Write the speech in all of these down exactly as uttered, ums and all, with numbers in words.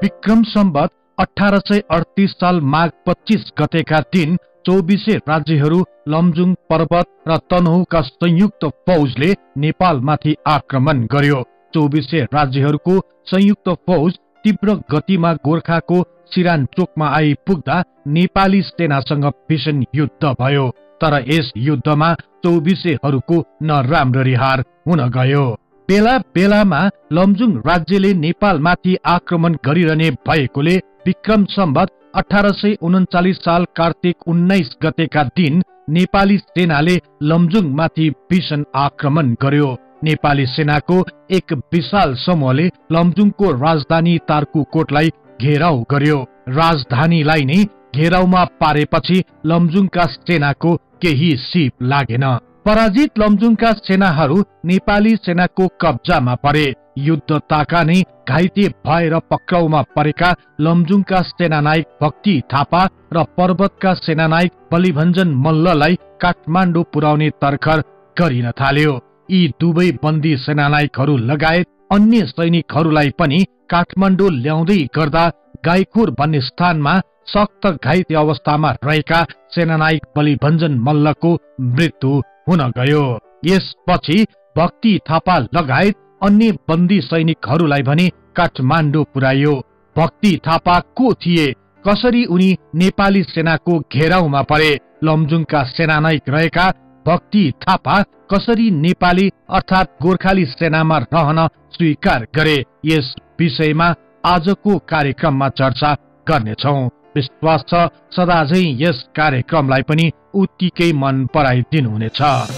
विक्रम सम्वत अठारह सय अडतीस साल माघ पच्चीस गतेका दिन चौबिसे राज्यहरू लमजुङ पर्वत र तनहुका संयुक्त फौजले नेपालमाथि आक्रमण गर्यो। चौबिसे राज्यहरूको संयुक्त फौज तीव्र गतिमा गोर्खाको सिरानचोकमा आइपुग्दा नेपाली सेनासँग भीषण युद्ध भयो। तर यस युद्धमा चौबिसेहरूको नराम्ररी हार हुन गयो। बेला बेलामा लमजुङ राज्यले नेपालमाथि आक्रमण गरिरहने भएकोले विक्रम सम्वत अठारह सय उन्चालिस साल कार्तिक उन्नाइस गतेका दिन नेपाली सेनाले लमजुङमाथि भीषण आक्रमण गर्यो। नेपाली सेनाको एक विशाल समूहले लमजुङको राजधानी तार्कुकोटलाई घेराउ गर्यो। राजधानीलाई नै घेराउमा पारेपछि लमजुङका सेनाको केही सीप लागेन। पराजित लमजुङका सेनाहरू नेपाली सेनाको कब्जामा परे। युद्ध ताका नै घाइते भएर पक्राउमा परेका लमजुङका सेनानायक भक्ति थापा र पर्वतका सेनानायक बलिभञ्जन मल्ललाई काठमाडौँ पुर्याउने तरखर गरिन थाल्यो। यी दुवै बन्दी सेनानायकहरू लगायत अन्य सैनिकहरूलाई पनि काठमाडौँ ल्याउँदै गर्दा गाईखोर भन्ने स्थानमा सख्त घाइते अवस्थामा रहेका सेनानायक बलिभञ्जन मल्लको मृत्यु हुन गयो। यसपछि भक्ति थापा लगायत अन्य बन्दी सैनिकहरूलाई भने काठमाडौँ पुर्यायो। भक्ति थापा को थिए, कसरी उनी नेपाली सेनाको घेराउमा परे, लमजुङका सेनानायक रहेका भक्ति थापा कसरी नेपाली अर्थात गोर्खाली सेनामा रहन स्वीकार गरे, यस विषयमा आजको कार्यक्रममा चर्चा गर्नेछौं। विश्वास छ सदाझै यस कार्यक्रमलाई पनि उत्तिकै मन पराइदिनु हुनेछ।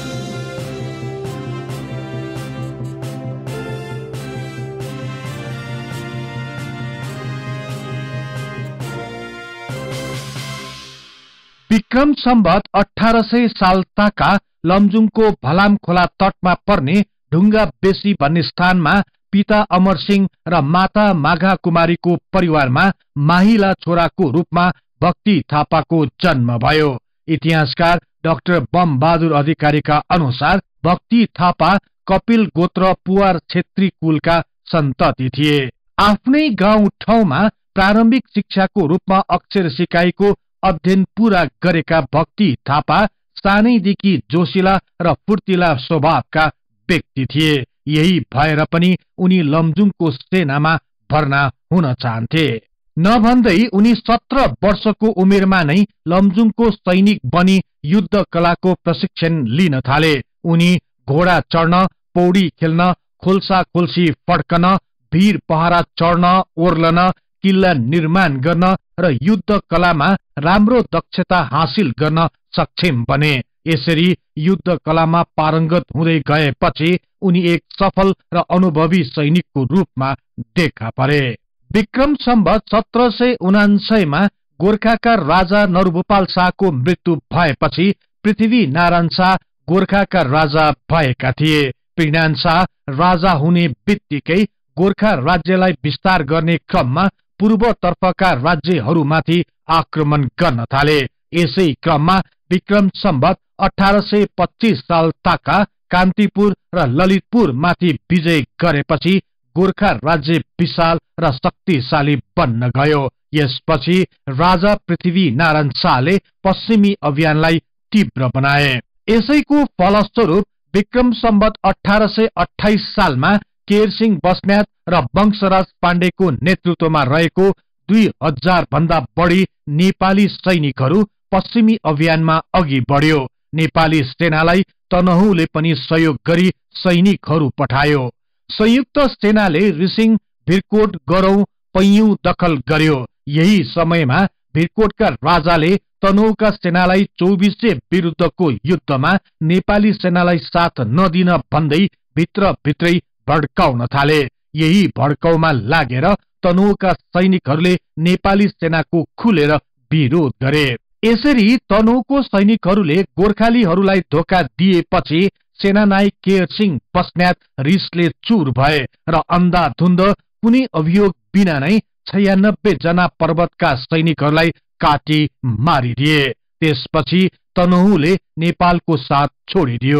विक्रम सम्वत अठारह सय साल ताका लमजुङको भलाम खोला तटमा पर्ने ढुङ्गा बेसी भन्ने स्थानमा पिता अमर सिंह र माता माघा कुमारीको परिवारमा माहिला छोराको रूपमा भक्ति थापाको जन्म भयो। इतिहासकार डाक्टर बम बहादुर अधिकारीका अनुसार भक्ति थापा कपिल गोत्र पुवार छेत्री कुलका सन्तति थिए। आफ्नै गाउँ ठाउँमा प्रारम्भिक शिक्षाको रूपमा अक्षर सिकाइको अध्ययन पूरा गरेका भक्ति थापा सानैदेखि जोशिला र फुर्तिला स्वभावका व्यक्ति थिए। यही भएर पनि उनी लमजुङको सेनामा भर्ना हुन चाहन्थे। नभन्दै उनी सत्र वर्षको उमेरमा नै लमजुङको सैनिक बनी युद्ध कलाको प्रशिक्षण लिन थाले। उनी घोडा चढ्न, पौडी खेल्न, खोल्सा खोल्सी फड्कन, भिर पहरा चढ्न, ओर्लन, किल्ला निर्माण गर्न र युद्ध कलामा राम्रो दक्षता हासिल गर्न सक्षम बने। यसरी युद्ध कलामा पारंगत हुँदै गएपछि उनी एक सफल र अनुभवी सैनिकको रूपमा देखा परे। विक्रम सम्वत सत्र सय उनान्सयमा गोर्खाका राजा नरभूपाल शाहको मृत्यु भएपछि पृथ्वी नारायण शाह गोर्खाका राजा भएका थिए। पृथ्वीनारायण शाह राजा हुने बित्तिकै गोर्खा राज्यलाई विस्तार गर्ने क्रममा पूर्वतर्फका राज्यहरूमाथि आक्रमण गर्न थाले। यसै क्रममा विक्रम सम्वत अठारह सय पच्चीस साल ताका कान्तिपुर र ललितपुर माथि विजय गरेपछि गोर्खा राज्य विशाल र शक्तिशाली बन्न गयो। यसपछि राजा पृथ्वी नारायण शाहले पश्चिमी अभियानलाई तीव्र बनाए। यसैको फलस्वरूप विक्रम सम्वत अठारह सय अठाइस सालमा केरसिंह बस्नेत र वंशराज पाण्डेको नेतृत्वमा रहेको दुई हजार भन्दा बढी नेपाली सैनिकहरू पश्चिमी अभियानमा अघि बढ्यो। नेपाली सेनालाई तनहुले पनि सहयोग गरी सैनिकहरू पठायो। संयुक्त सेनाले रिसिङ, भिरकोट, गरौं, पैयुँ दखल गर्यो। यही समयमा भिरकोटका राजाले तनहुका सेनालाई चौबिसे विरुद्धको युद्धमा नेपाली सेनालाई साथ नदिन भन्दै भित्र भित्रै भड्काउन थाले। यही भड्काउमा लागेर तनहुका सैनिकहरूले नेपाली सेनाको खुलेर विरोध गरे। यसरी तनहुको सैनिकहरूले गोर्खालीहरूलाई धोका दिएपछि सेनानायक केरसिंह बस्नेत रिसले चूर भए र अन्धाधुन्द कुनै अभियोग बिना नै छयानब्बे जना पर्वतका सैनिकहरूलाई काटी मारिदिए। त्यसपछि तनहुले नेपालको साथ छोडिदियो।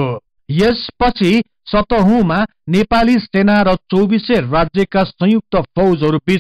यसपछि सतहुमा नेपाली सेना र चौबिसे राज्यका संयुक्त फौजहरू बीच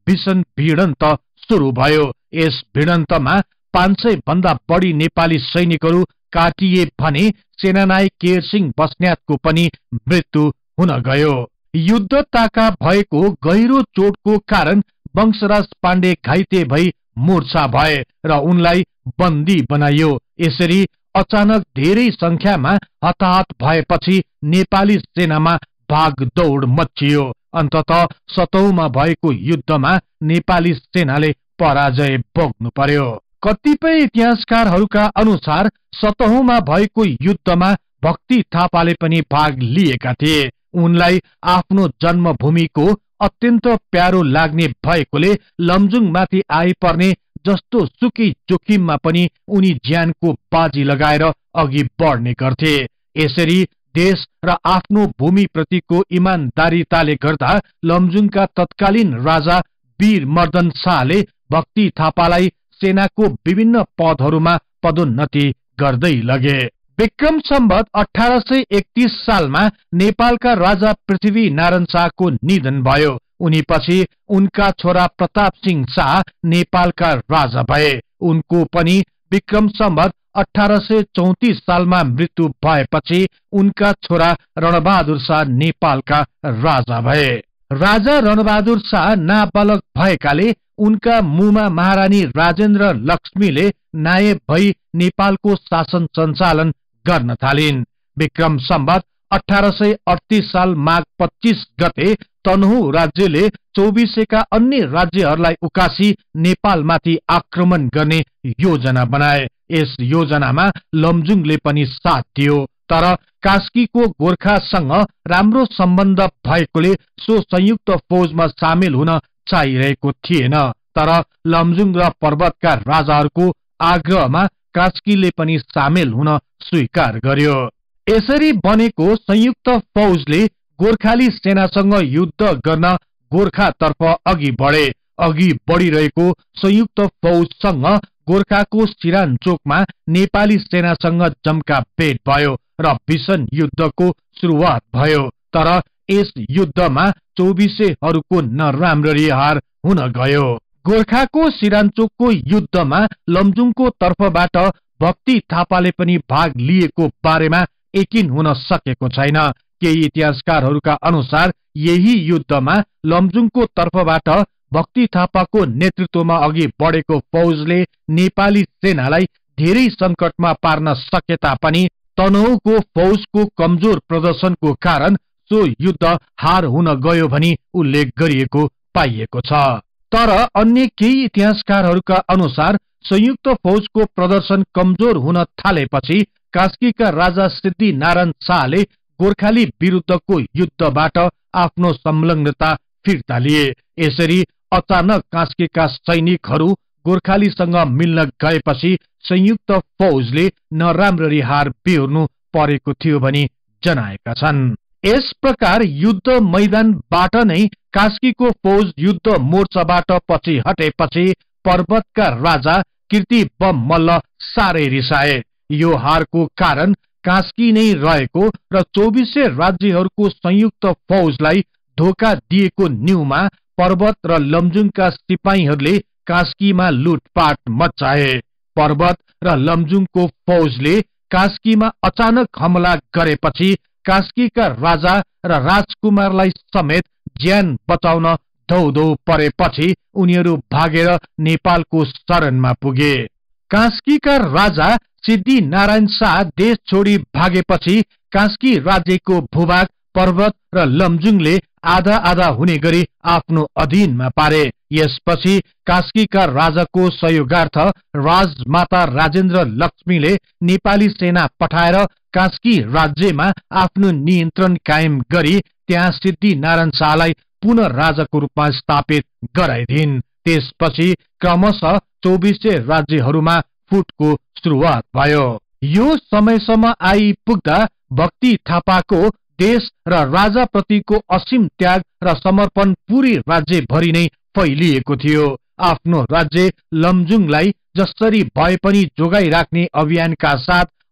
भीषण भिडन्त सुरु भयो। यस भिडन्तमा पाँच सय भन्दा बढी नेपाली सैनिकहरू काटिए भने सेनानायक केरसिंह बस्नेतको पनि मृत्यु हुन गयो। युद्ध ताका भएको गहिरो चोटको कारण वंशराज पाण्डे घाइते भई मूर्छा भए र उनलाई बन्दी बनाइयो। यसरी अचानक धेरै संख्यामा हताहत भएपछि नेपाली सेनामा भागदौड मचियो। अन्ततः सतौंमा भएको युद्धमा नेपाली सेनाले पराजय भोग्नु पर्यो। कतिपय इतिहासकारहरूका अनुसार सतौंमा भएको युद्धमा भक्ति थापाले पनि भाग लिएका थिए। उनलाई आफ्नो जन्मभूमिको अत्यन्त प्यारो लाग्ने भएकोले लमजुङमाथि आइपर्ने जस्तो सुकै जोखिममा पनि उनी ज्यानको बाजी लगाएर अघि बढ्ने गर्थे। यसरी देश र आफ्नो भूमि प्रतिको इमानदारीताले गर्दा लमजुङका तत्कालीन राजा वीर मर्दन शाहले भक्ति थापालाई सेनाको विभिन्न पदहरूमा पदोन्नति गर्दै लगे। विक्रम सम्वत अठारह सय एकतीस सालमा नेपालका राजा पृथ्वी नारायण शाहको निधन भयो। उनी पछि उनका छोरा प्रताप सिंह शाह नेपालका राजा भए। उनको पनि विक्रम सम्वत अठारह सय चौतिस सालमा मृत्यु भएपछि उनका छोरा रणबहादुर शाह नेपालका राजा भए। राजा रणबहादुर शाह नाबालक भएकाले उनका मुमा महारानी राजेन्द्र लक्ष्मीले नायब भई नेपालको शासन सञ्चालन गर्न थालिन्। विक्रम सम्वत अठारह सय अडतीस साल माघ पच्चीस गते तनहु राज्यले चौबिसेका अन्य राज्यहरूलाई उकासी नेपालमाथि आक्रमण गर्ने योजना बनाए। यस योजनामा लमजुङले पनि साथ दियो, तर कास्कीको गोर्खासँग राम्रो सम्बन्ध भएकोले सो संयुक्त फौजमा सामेल हुन चाहिरहेको थिएन। तर लमजुङ र पर्वतका राजाहरूको आग्रहमा कास्कीले पनि सामेल हुन स्वीकार गर्यो। यसरी बनेको संयुक्त फौजले गोर्खाली सेनासँग युद्ध गर्न गोर्खातर्फ अघि बढे। अघि बढ़िरहेको संयुक्त फौजसँग गोर्खाको सिरानचोकमा नेपाली सेनासँग जम्का भेट भयो र भीषण युद्धको सुरुवात भयो। तर यस युद्धमा चौबिसेहरूको नराम्ररी हार हुन गयो। गोर्खाको सिरानचोकको युद्धमा लमजुङको तर्फबाट भक्ति थापाले पनि भाग लिएको बारेमा यकिन हुन सकेको छैन। केही इतिहासकारहरूका अनुसार यही युद्धमा लमजुङको तर्फबाट भक्ति थापाको नेतृत्वमा अघि बढेको फौजले नेपाली सेनालाई धेरै संकटमा पार्न सके तापनि तनहुको फौजको कमजोर प्रदर्शनको कारण सो युद्ध हार हुन गयो भनी उल्लेख गरिएको पाइएको छ। तर अन्य केही इतिहासकारहरूका अनुसार संयुक्त फौजको प्रदर्शन कमजोर हुन थालेपछि कास्कीका राजा सिद्धि नारायण शाहले गोर्खाली विरुद्धको युद्धबाट आफ्नो संलग्नता फिर्ता लिए। यसरी अचानक कास्कीका सैनिकहरू गोर्खालीसँग मिल्न गएपछि संयुक्त फौजले नराम्ररी हार बेहोर्नु परेको थियो भनी जनाएका छन्। यस प्रकार युद्ध मैदानबाट नै कास्कीको फौज युद्ध मोर्चाबाट पछि हटेपछि पर्वतका राजा कीर्ति बम मल्ल साह्रै रिसाए। यो हारको कारण कास्की नै रहेको र चौबिसे राज्यहरूको संयुक्त फौजलाई धोका दिएको न्यूमा पर्वत र लमजुङका सिपाहीहरूले कास्कीमा लुटपाट मचाए। पर्वत र लमजुङको फौजले कास्कीमा अचानक हमला गरेपछि कास्कीका राजा र राजकुमारलाई समेत ज्यान बचाउन धौधौ परेपछि उनीहरू भागेर नेपालको शरणमा पुगे। कास्कीका राजा सिद्धि नारायण शाह देश छोडी भागेपछि कास्की राज्यको भूभाग पर्वत र लमजुङले आधा आधा हुने गरी आफ्नो अधीनमा पारे। यसपछि कास्कीका राजाको सहयोगार्थ राजमाता राजेन्द्र लक्ष्मीले नेपाली सेना पठाएर कास्की राज्यमा आफ्नो नियन्त्रण कायम गरी त्यहाँ सिद्धि नारायण शाहलाई पुनः राजाको रूपमा स्थापित गराइदिन्। त्यसपछि क्रमशः चौबिसे राज्यहरूमा फुटको सुरुवात भयो। यो समयसम्म आइपुग्दा भक्ति थापाको देश र राजा प्रतिको असीम त्याग र समर्पण पूरी राज्यभरि नै फैलिएको थियो। आफ्नो राज्य लमजुङलाई जसरी भए पनि जोगाइराख्ने अभियानका साथ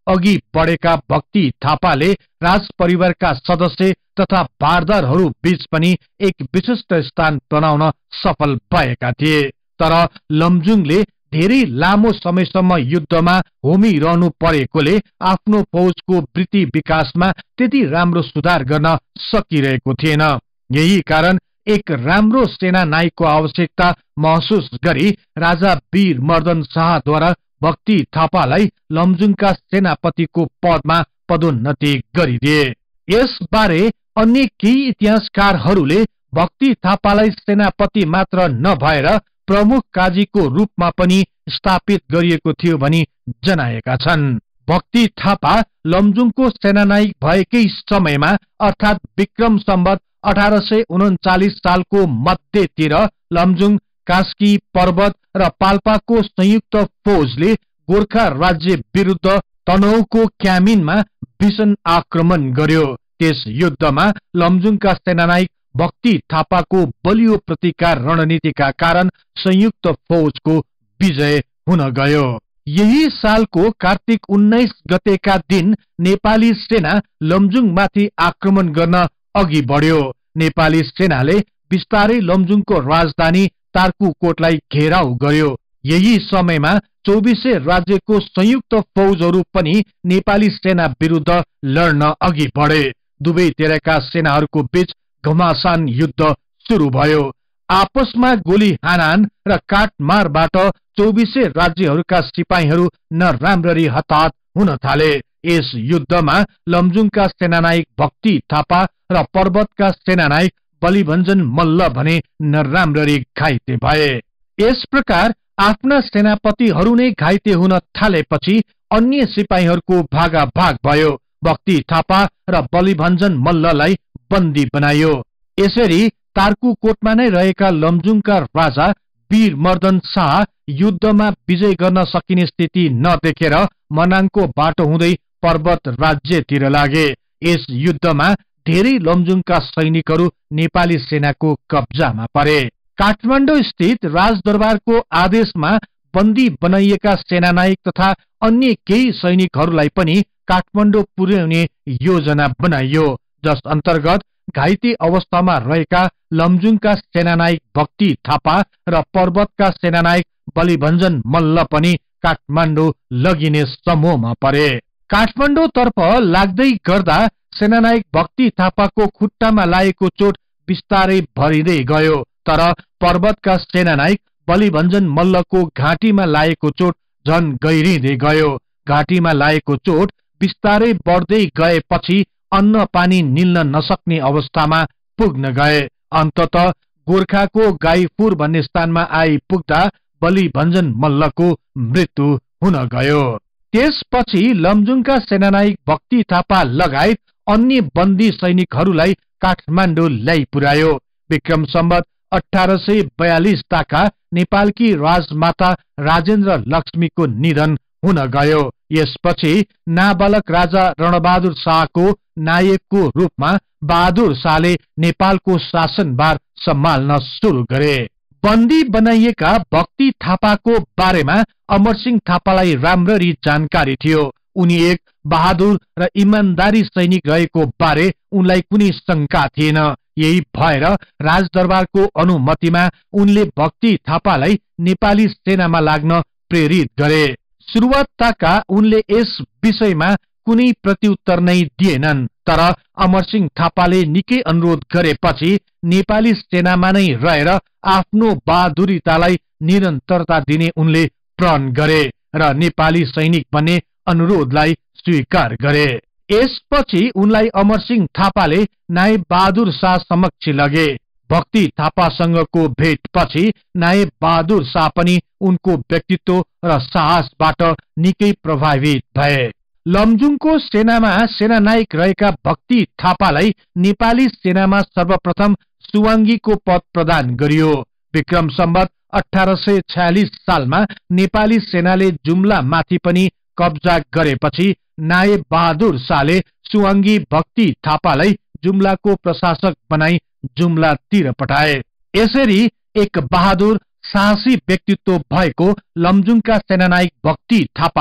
अघि बढेका भक्ति थापाले राज परिवारका सदस्य तथा बारदारहरू बीच पनि एक विशिष्ट स्थान बनाउन सफल भएका थिए। तर लमजुङले धेरै लामो समयसम्म युद्धमा होमिरहनु परेकोले आफ्नो फौजको वृत्ति विकासमा त्यति राम्रो सुधार गर्न सकिरहेको थिएन। यही कारण एक राम्रो सेना नायकको आवश्यकता महसुस गरी राजा वीर मर्दन शाहद्वारा भक्ति थापालाई लमजुङका सेनापतिको पदमा पदोन्नति गरिदिए। यसबारे अन्य केही इतिहासकारहरूले भक्ति थापालाई सेनापति मात्र नभएर प्रमुख काजीको रूपमा पनि स्थापित गरिएको थियो भनी जनाएका छन्। भक्ति थापा लमजुङको सेनानायक भएकै समयमा अर्थात विक्रम सम्वत अठार सय उनचालिस सालको मध्यतिर लमजुङ, कास्की पर्वत र पाल्पाको संयुक्त फौजले गोर्खा राज्य विरुद्ध तनहुको क्यामिनमा भीषण आक्रमण गर्यो। त्यस युद्धमा लमजुङका सेनानायक भक्ति थापाको बलियो प्रतिकार रणनीतिका कारण संयुक्त फौजको विजय हुन गयो। यही सालको कार्तिक उन्नाइस गतेका दिन नेपाली सेना लमजुङमाथि आक्रमण गर्न अघि बढ्यो। नेपाली सेनाले बिस्तारै लमजुङको राजधानी तार्कुकोटलाई घेराउ गर्यो। यही समयमा चौबिसे राज्यको संयुक्त फौजहरू पनि नेपाली सेना विरुद्ध लड्न अघि बढे। दुवैतिरका सेनाहरूको बीच घमासान युद्ध सुरु भयो। आपसमा गोली हानान र काटमारबाट चौबिसे राज्यहरूका सिपाहीहरू नराम्ररी हताहत हुन थाले। यस युद्धमा लमजुङका सेनानायक भक्ति थापा र पर्वतका सेनानायक बलिभञ्जन मल्ल भने नराम्ररी घाइते भए। यस प्रकार आफ्ना सेनापतिहरू नै घाइते हुन थालेपछि अन्य सिपाहीहरूको भागाभाग भयो। भक्ति थापा र बलिभञ्जन मल्ललाई बन्दी बनाइयो। यसरी तार्कुकोटमा नै रहेका लमजुङका राजा वीर मर्दन शाह युद्धमा विजय गर्न सकिने स्थिति नदेखेर मनाङको बाटो हुँदै पर्वत राज्यतिर लागे। यस युद्धमा धेरै लमजुङका सैनिकहरू नेपाली सेनाको कब्जामा परे। काठमाडौँ स्थित राजदरबारको आदेशमा बन्दी बनाइएका सेनानायक तथा अन्य केही सैनिकहरूलाई पनि काठमाडौँ पुर्याउने योजना बनाइयो, जस अन्तर्गत घाइते अवस्थामा रहेका लमजुङका सेनानायक भक्ति थापा र पर्वतका सेनानायक बलिभञ्जन मल्ल पनि काठमाडौँ लगिने समूहमा परे। काठमाडौँ तर्फ लाग्दै गर्दा सेनानायक भक्ति थापाको खुट्टामा लागेको चोट बिस्तारै भरिँदै गयो। तर पर्वतका सेनानायक बलिभञ्जन मल्लको घाँटीमा लागेको चोट झन गहिरिँदै गयो। घाँटीमा लागेको चोट बिस्तारै बढ्दै गएपछि अन्न पानी निल्न नसक्ने अवस्थामा पुग्न गए। अन्ततः गोर्खाको गाईपुर भन्ने स्थानमा आइपुग्दा बलिभञ्जन मल्लको मृत्यु हुन गयो। त्यसपछि लमजुङका सेनानायक भक्ति थापा लगायत अन्य बन्दी सैनिकहरूलाई काठमाडौँ ल्याइ पुर्यायो। विक्रम सम्वत अठार सय बयालिस ताका नेपालकी राजमाता राजेन्द्र लक्ष्मीको निधन हुन गयो। यसपछि नाबालक राजा रणबहादुर शाहको नायकको रूपमा बहादुर शाहले नेपालको शासनभार सम्हाल्न सुरु गरे। बन्दी बनाइएका भक्ति थापाको बारेमा अमरसिंह थापालाई राम्ररी जानकारी थियो। उनी एक बहादुर र इमानदारी सैनिक रहेको बारे उनलाई कुनै शंका थिएन। यही भएर राजदरबारको अनुमतिमा उनले भक्ति थापालाई नेपाली सेनामा लाग्न प्रेरित गरे। सुरुवातका उनले यस विषयमा कुनै प्रत्युत्तर नै दिएनन्। तर अमरसिंह थापाले निकै अनुरोध गरेपछि नेपाली सेनामा नै रहेर आफ्नो बहादुरीतालाई निरन्तरता दिने उनले प्रण गरे र नेपाली सैनिक बन्ने अनुरोधलाई स्वीकार गरे। यसपछि उनलाई अमरसिंह थापाले नायब बहादुर शाह समक्ष लगे। भक्ति थापासँगको भेटपछि नायब बहादुर शाह पनि उनको व्यक्तित्व र साहसबाट निकै प्रभावित भए। लमजुङको सेनामा सेनानायक रहेका भक्ति थापालाई नेपाली सेनामा सर्वप्रथम सुवाङ्गीको पद प्रदान गरियो। विक्रम सम्वत अठार सय छयालिस सालमा नेपाली सेनाले जुम्ला माथि पनि कब्जा गरेपछि नायब बहादुर शाहले सुवाङ्गी भक्ति थापालाई जुम्लाको प्रशासक बनाई जुम्लातिर पठाए। यसरी एक बहादुर साहसी व्यक्तित्व भएको लमजुङका सेनानायक भक्ति थापा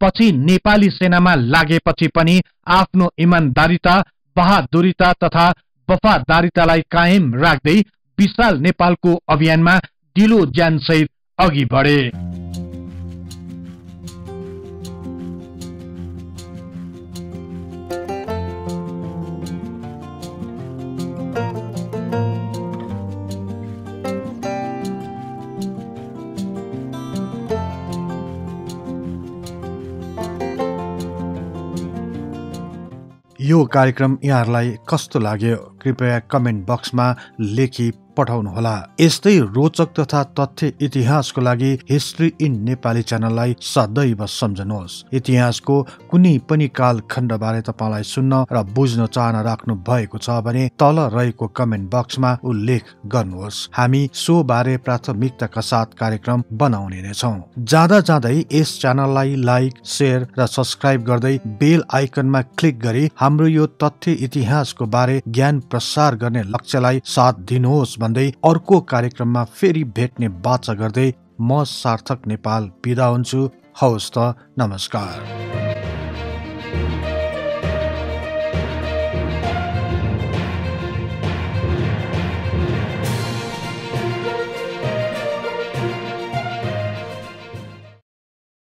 पछि नेपाली सेनामा लागेपछि पनि आफ्नो इमानदारीता, बहादुरीता तथा वफादारीतालाई कायम राख्दै विशाल नेपालको अभियानमा दिलो ज्यानसहित अघि बढे। यो कार्यक्रम यहाँहरूलाई कस्तो लाग्यो कृपया कमेन्ट बक्समा लेखी पठाउनुहोला। यस्तै रोचक तथा तथ्य इतिहासको लागि हिस्ट्री इन नेपाली च्यानललाई सदैव सम्झनुहोस्। इतिहासको कुनै पनि कालखण्डबारे तपाईँलाई सुन्न र बुझ्न चाहना राख्नु भएको छ भने तल रहेको कमेन्ट बक्समा उल्लेख गर्नुहोस्। हामी सो बारे प्राथमिकताका साथ कार्यक्रम बनाउने नै छौं। जाँदा जाँदै यस च्यानललाई लाइक, शेयर र सब्स्क्राइब गर्दै बेल आइकनमा क्लिक गरी हाम्रो यो तथ्य इतिहासको बारे ज्ञान प्रसार गर्ने लक्ष्यलाई साथ दिनुहोस् भन्दै अर्को कार्यक्रममा फेरि भेट्ने बाचा गर्दै म सार्थक नेपाल बिदा हुन्छु। हवस् त, नमस्कार।